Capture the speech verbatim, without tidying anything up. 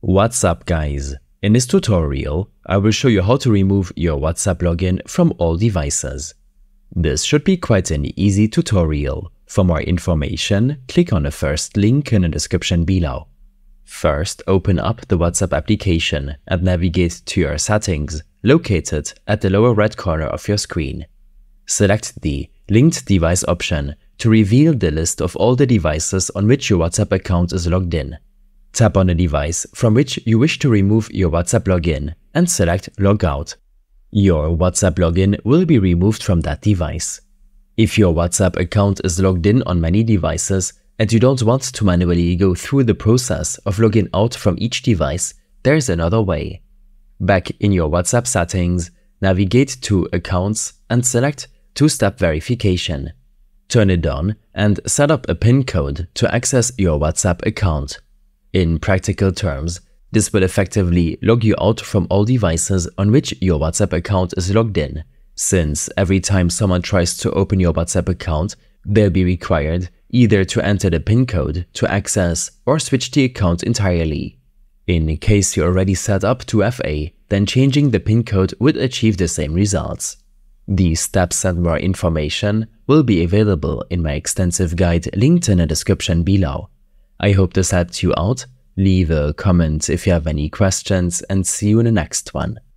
What's up, guys? In this tutorial, I will show you how to remove your WhatsApp login from all devices. This should be quite an easy tutorial. For more information, click on the first link in the description below. First, open up the WhatsApp application and navigate to your settings, located at the lower right corner of your screen. Select the Linked Device option to reveal the list of all the devices on which your WhatsApp account is logged in. Tap on the device from which you wish to remove your WhatsApp login and select Logout. Your WhatsApp login will be removed from that device. If your WhatsApp account is logged in on many devices and you don't want to manually go through the process of logging out from each device, there's another way. Back in your WhatsApp settings, navigate to Accounts and select Two-Step Verification. Turn it on and set up a PIN code to access your WhatsApp account. In practical terms, this will effectively log you out from all devices on which your WhatsApp account is logged in, since every time someone tries to open your WhatsApp account, they'll be required either to enter the PIN code to access or switch the account entirely. In case you're already set up two F A, then changing the PIN code would achieve the same results. These steps and more information will be available in my extensive guide linked in the description below. I hope this helped you out. Leave a comment if you have any questions and see you in the next one.